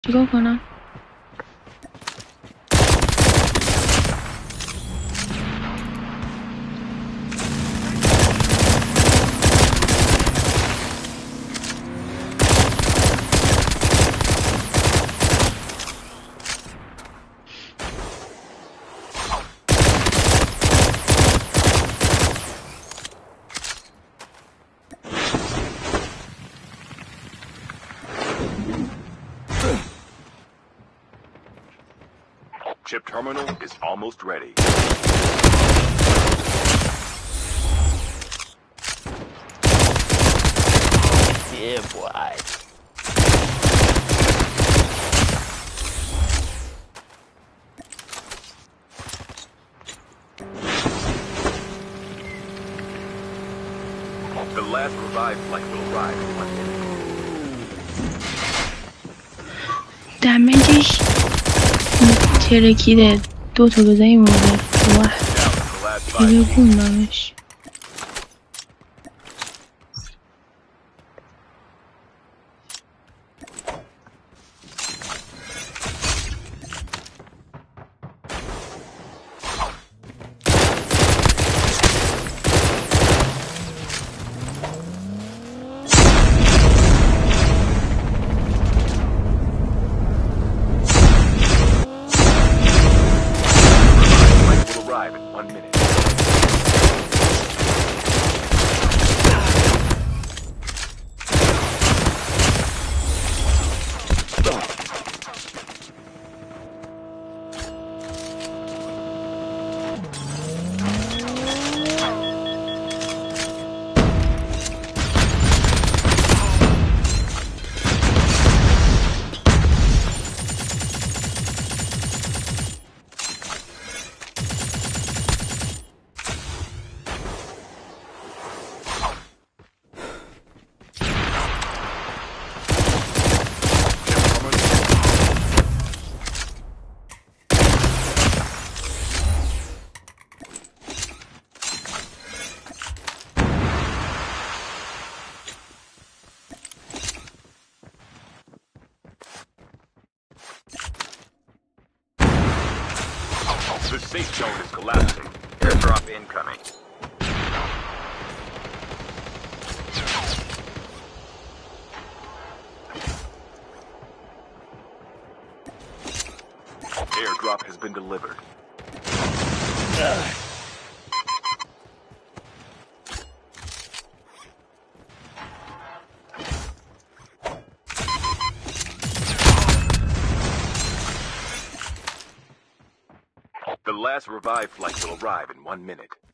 چیکار کنم؟ Chip terminal is almost ready. Yeah, boy. The last revived flight will arrive in 1 minute. دمیجش ترکیده 2 تا بزنی مرده واه دیگه خوندمش Arrive in 1 minute. The safe zone is collapsing. Airdrop incoming. Airdrop has been delivered. The last revived flight will arrive in 1 minute.